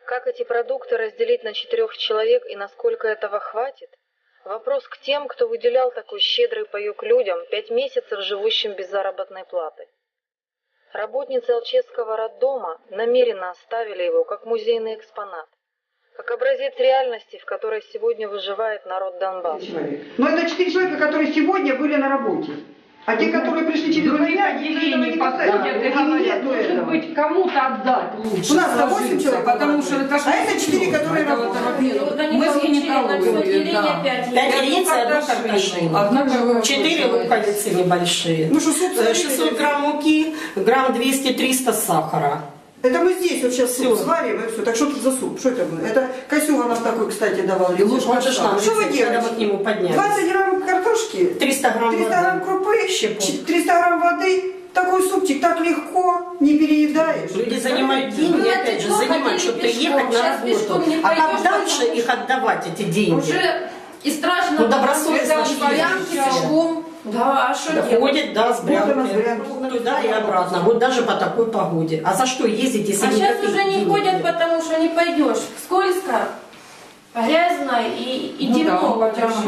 Как эти продукты разделить на 4 человек и насколько этого хватит? Вопрос к тем, кто выделял такой щедрый паёк людям, 5 месяцев живущим без заработной платы. Работницы Алчевского роддома намеренно оставили его как музейный экспонат, как образец реальности, в которой сегодня выживает народ Донбасса. Но это 4 человека, которые сегодня были на работе. А те, которые пришли через 2 дня, не подходят и говорят, может быть, кому-то отдать лучше. У нас 8 человек, потому что это а это 4, которые работают. Мы с гинекологией, да. 5 яиц и 1 картошину. 4 луковицы небольшие. Ну, 600 грамм муки, грамм 200-300 сахара. Это мы здесь вот сейчас суп сварим и все. Так что тут за суп? Что это было? Это Косюга нам такой, кстати, давал. И ложку нам, что вы делаете? когда мы к нему поднялись. 20 грамм картошки, 300 грамм крупы, 300 грамм воды. Такой супчик так легко, не переедаешь. Люди занимают деньги, опять же, занимают, чтобы приехать на работу. А как дальше их отдавать, эти деньги? Уже и страшно. Ну, добросовестно пешком. Да, а что делать? Ходят, да, с брянки. Туда и обратно. Вот даже по такой погоде. А за что ездить, если сейчас уже не ходят, потому что не пойдешь. Скользко, грязно и темно.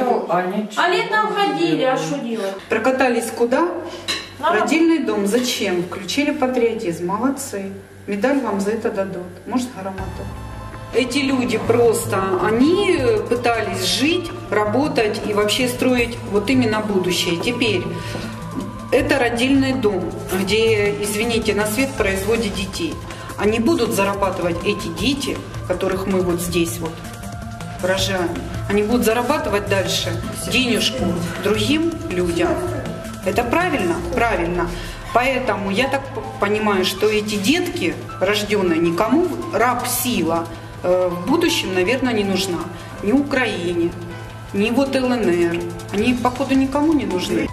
А летом ходили, а что делать? Прокатались куда? Родильный дом. Зачем? Включили патриотизм. Молодцы. Медаль вам за это дадут. Может, грамоту. Эти люди просто, они пытались жить, работать и вообще строить вот именно будущее. Теперь это родильный дом, где, извините, на свет производят детей. Они будут зарабатывать, эти дети, которых мы вот здесь вот рожаем, они будут зарабатывать дальше денежку другим людям. Это правильно? Правильно. Поэтому я так понимаю, что эти детки, рожденные никому, раб-сила, в будущем, наверное, не нужна. Ни Украине, ни вот ЛНР. Они, походу, никому не нужны.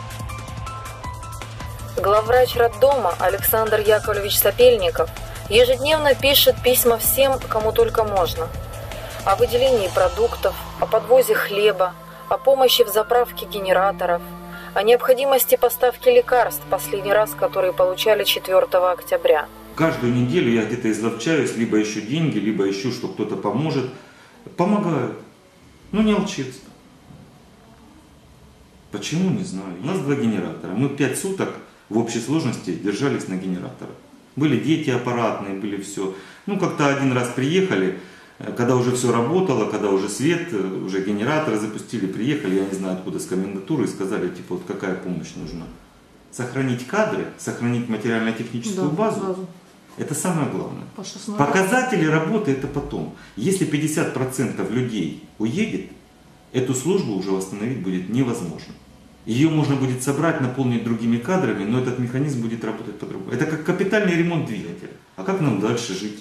Главврач роддома Александр Яковлевич Сапельников ежедневно пишет письма всем, кому только можно. О выделении продуктов, о подвозе хлеба, о помощи в заправке генераторов, о необходимости поставки лекарств, последний раз которые получали 4 октября. Каждую неделю я где-то изловчаюсь, либо ищу деньги, либо ищу, что кто-то поможет. Помогают. Но не Алчевск. Почему, не знаю. У нас 2 генератора. Мы 5 суток в общей сложности держались на генераторах. Были дети аппаратные, были все. Ну, как-то один раз приехали, когда уже все работало, когда уже свет, уже генераторы запустили, приехали, я не знаю откуда, с комендатуры, и сказали, типа, вот какая помощь нужна. Сохранить кадры, сохранить материально-техническую базу. Это самое главное. Показатели работы это потом. Если 50% людей уедет, эту службу уже восстановить будет невозможно. Ее можно будет собрать, наполнить другими кадрами, но этот механизм будет работать по-другому. Это как капитальный ремонт двигателя. А как нам дальше жить?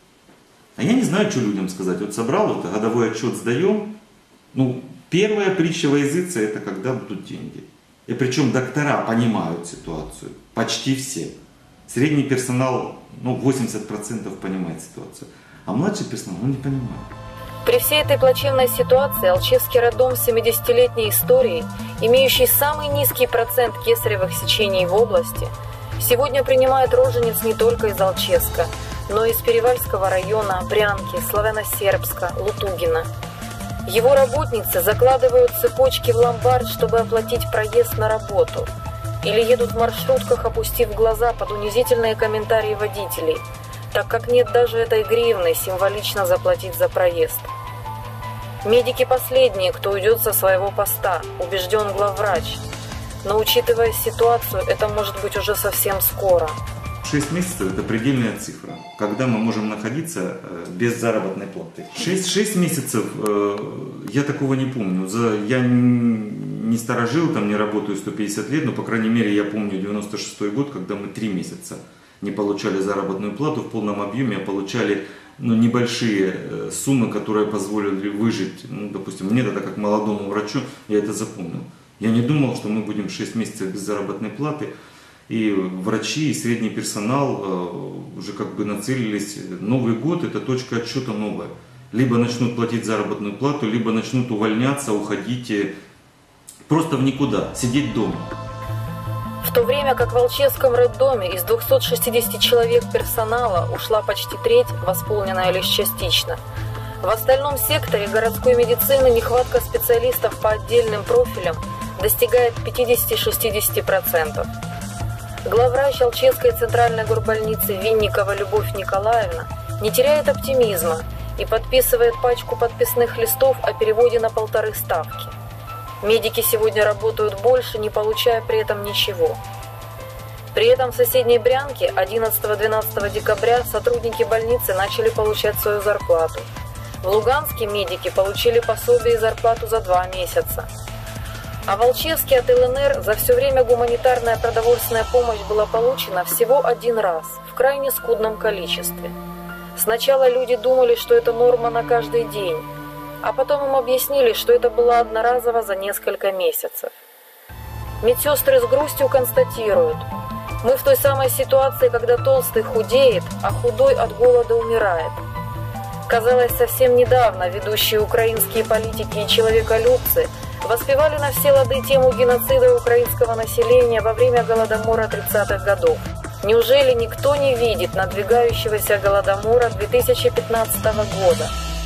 А я не знаю, что людям сказать. Вот собрал, вот годовой отчет сдаем. Ну, первая притча во языце это когда будут деньги. И причем доктора понимают ситуацию. Почти все. Средний персонал, ну, 80% понимает ситуацию. А младший персонал, он не понимает. При всей этой плачевной ситуации Алчевский роддом с 70-летней историей, имеющий самый низкий процент кесаревых сечений в области, сегодня принимает рожениц не только из Алчевска, но и из Перевальского района, Брянки, Славяно-Сербска, Лутугина. Его работницы закладывают цепочки в ломбард, чтобы оплатить проезд на работу. Или едут в маршрутках, опустив глаза под унизительные комментарии водителей, так как нет даже этой гривны символично заплатить за проезд. Медики последние, кто уйдет со своего поста, убежден главврач. Но учитывая ситуацию, это может быть уже совсем скоро. 6 месяцев это предельная цифра, когда мы можем находиться без заработной платы. 6 месяцев я такого не помню. Я не старожил, там не работаю 150 лет, но по крайней мере я помню 96-й год, когда мы 3 месяца не получали заработную плату в полном объеме, а получали небольшие суммы, которые позволили выжить. Ну, допустим, мне тогда как молодому врачу я это запомнил. Я не думал, что мы будем 6 месяцев без заработной платы. И врачи, и средний персонал уже как бы нацелились. Новый год это точка отсчета новая. Либо начнут платить заработную плату, либо начнут увольняться, уходить просто в никуда, сидеть дома. В то время как в Алчевском роддоме из 260 человек персонала ушла почти треть, восполненная лишь частично. В остальном секторе городской медицины нехватка специалистов по отдельным профилям достигает 50-60%. Главврач Алчевской центральной горбольницы Винникова Любовь Николаевна не теряет оптимизма и подписывает пачку подписных листов о переводе на 1,5 ставки. Медики сегодня работают больше, не получая при этом ничего. При этом в соседней Брянке 11-12 декабря сотрудники больницы начали получать свою зарплату. В Луганске медики получили пособие и зарплату за 2 месяца. А в Алчевске от ЛНР за все время гуманитарная продовольственная помощь была получена всего 1 раз, в крайне скудном количестве. Сначала люди думали, что это норма на каждый день, а потом им объяснили, что это было одноразово за несколько месяцев. Медсестры с грустью констатируют: мы в той самой ситуации, когда толстый худеет, а худой от голода умирает. Казалось, совсем недавно ведущие украинские политики и человеколюбцы воспевали на все лады тему геноцида украинского населения во время Голодомора 30-х годов. Неужели никто не видит надвигающегося Голодомора 2015 года?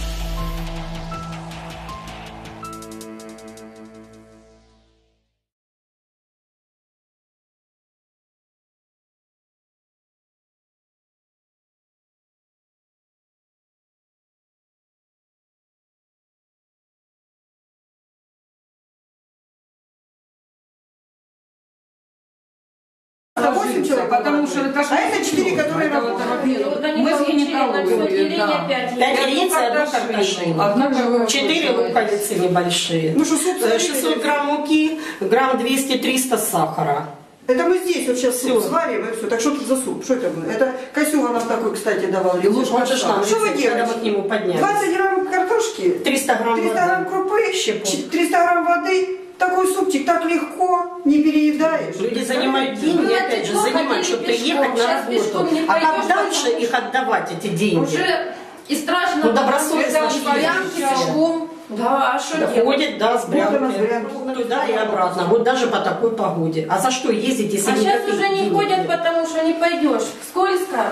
Потому что это а это 4, которые работают. Мы с гинекологией, да. 5 яиц и 1 картошину. 4 луковицы небольшие. Ну, 600 грамм муки, грамм 200-300 сахара. Это мы здесь вот сейчас суп сварим и все. Так что тут за суп? Что это? Это Косюга нам такой, кстати, давал. Что вы делаете? Мы к нему поднялись. 20 грамм картошки, 300 грамм крупы, 300 грамм воды. Такой супчик так легко, не переедаешь. Люди занимают деньги, опять же, занимают, чтобы приехать на работу. А как дальше их отдавать, эти деньги? Уже и страшно. Ну, добросовестно пешком. Да, а что делать? Ходят, да, с Брянки. Туда и обратно. Вот даже по такой погоде. А за что ездить, если а сейчас уже не ходят, потому что не пойдешь. Скользко,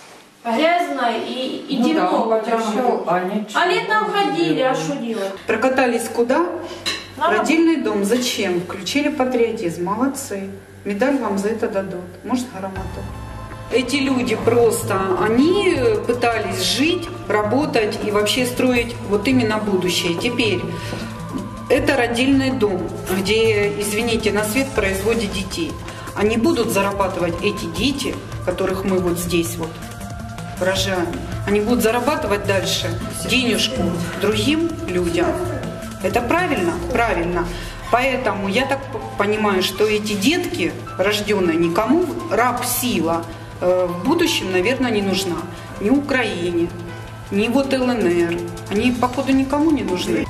грязно и темно. А летом ходили, а что делать? Прокатались куда? Родильный дом. Зачем? Включили патриотизм. Молодцы. Медаль вам за это дадут. Может, грамоту. Эти люди просто, они пытались жить, работать и вообще строить вот именно будущее. Теперь, это родильный дом, где, извините, на свет производят детей. Они будут зарабатывать, эти дети, которых мы вот здесь вот рожаем, они будут зарабатывать дальше денежку другим людям. Это правильно? Правильно. Поэтому я так понимаю, что эти детки, рожденные никому, раб-сила, в будущем, наверное, не нужна. Ни Украине, ни вот ЛНР. Они, походу, никому не нужны.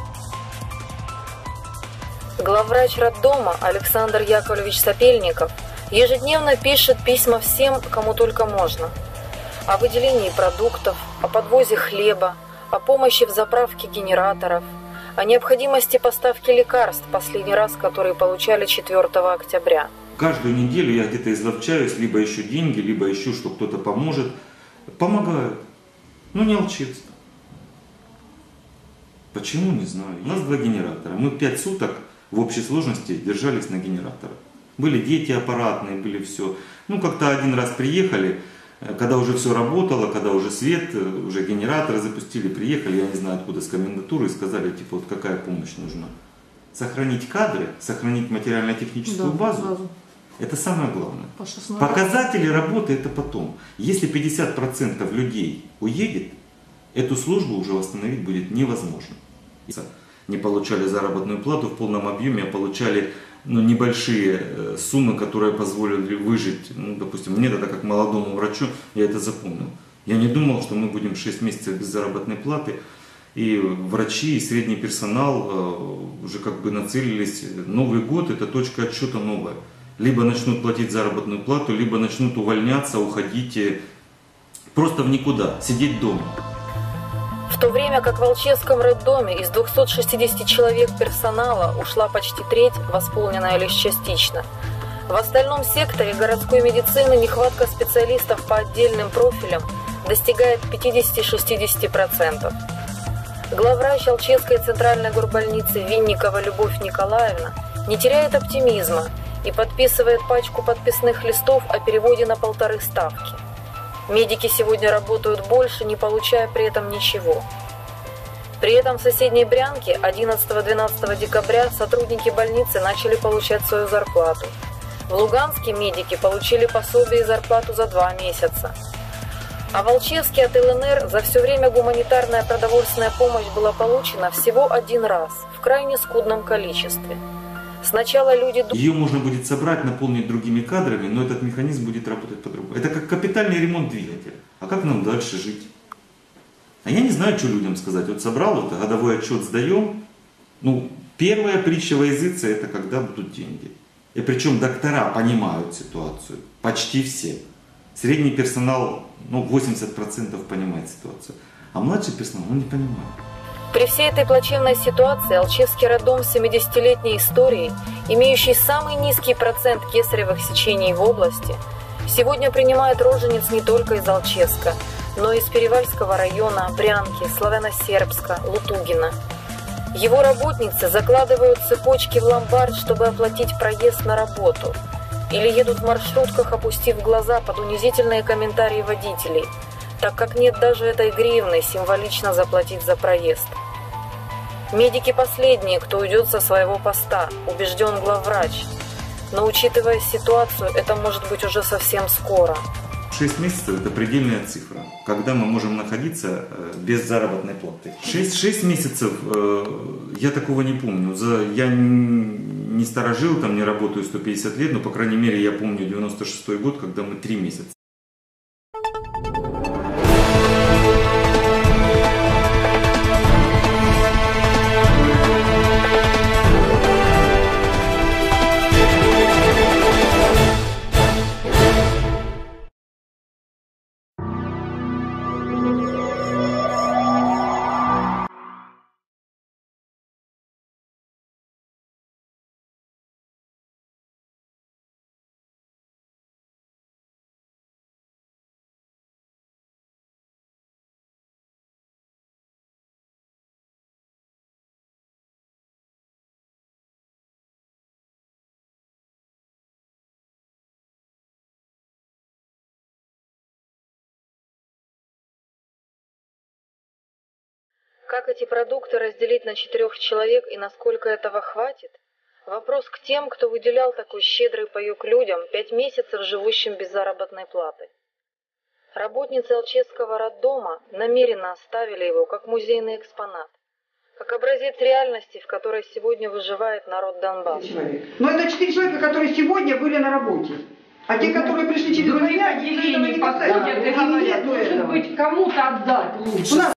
Главврач роддома Александр Яковлевич Сапельников ежедневно пишет письма всем, кому только можно. О выделении продуктов, о подвозе хлеба, о помощи в заправке генераторов, о необходимости поставки лекарств, последний раз, которые получали 4 октября. Каждую неделю я где-то изловчаюсь, либо ищу деньги, либо ищу, что кто-то поможет. Помогают. Ну, не Алчевск. Почему, не знаю. У нас 2 генератора. Мы 5 суток в общей сложности держались на генераторах. Были дети аппаратные, были все. Ну, как-то один раз приехали, когда уже все работало, когда уже свет, уже генераторы запустили, приехали, я не знаю откуда, с комендатуры, и сказали, типа, вот какая помощь нужна. Сохранить кадры, сохранить материально-техническую базу. Это самое главное. Показатели работы это потом. Если 50% людей уедет, эту службу уже восстановить будет невозможно. Не получали заработную плату в полном объеме, а получали небольшие суммы, которые позволили выжить. Ну, допустим, мне тогда как молодому врачу я это запомнил. Я не думал, что мы будем 6 месяцев без заработной платы. И врачи, и средний персонал уже как бы нацелились. Новый год это точка отсчета новая. Либо начнут платить заработную плату, либо начнут увольняться, уходить просто в никуда, сидеть дома. В то время как в Алчевском роддоме из 260 человек персонала ушла почти треть, восполненная лишь частично. В остальном секторе городской медицины нехватка специалистов по отдельным профилям достигает 50-60%. Главврач Алчевской центральной горбольницы Винникова Любовь Николаевна не теряет оптимизма и подписывает пачку подписных листов о переводе на 1,5 ставки. Медики сегодня работают больше, не получая при этом ничего. При этом в соседней Брянке 11-12 декабря сотрудники больницы начали получать свою зарплату. В Луганске медики получили пособие и зарплату за 2 месяца. А в Алчевске от ЛНР за все время гуманитарная продовольственная помощь была получена всего 1 раз, в крайне скудном количестве. Сначала люди... Ее можно будет собрать, наполнить другими кадрами, но этот механизм будет работать по-другому. Это как капитальный ремонт двигателя. А как нам дальше жить? А я не знаю, что людям сказать. Вот собрал, вот годовой отчет сдаем. Ну, первая притча во языце — это когда будут деньги. И причем доктора понимают ситуацию. Почти все. Средний персонал, 80% понимает ситуацию. А младший персонал, он не понимает. При всей этой плачевной ситуации Алчевский роддом с 70-летней историей, имеющий самый низкий процент кесаревых сечений в области, сегодня принимает рожениц не только из Алчевска, но и из Перевальского района, Брянки, Славяно-Сербска, Лутугина. Его работницы закладывают цепочки в ломбард, чтобы оплатить проезд на работу, или едут в маршрутках, опустив глаза под унизительные комментарии водителей, так как нет даже этой гривны символично заплатить за проезд. Медики последние, кто уйдет со своего поста, убежден главврач. Но учитывая ситуацию, это может быть уже совсем скоро. 6 месяцев – это предельная цифра, когда мы можем находиться без заработной платы. 6 месяцев, я такого не помню. Я не старожил, там не работаю 150 лет, но, по крайней мере, я помню 96-й год, когда мы 3 месяца. Как эти продукты разделить на 4 человек и насколько этого хватит? Вопрос к тем, кто выделял такой щедрый паёк людям, 5 месяцев живущим без заработной платы. Работницы Алчевского роддома намеренно оставили его как музейный экспонат, как образец реальности, в которой сегодня выживает народ Донбасса. Но это 4 человека, которые сегодня были на работе. А те, которые пришли через других отделений подходят и говорят, может быть, кому-то отдать лучше.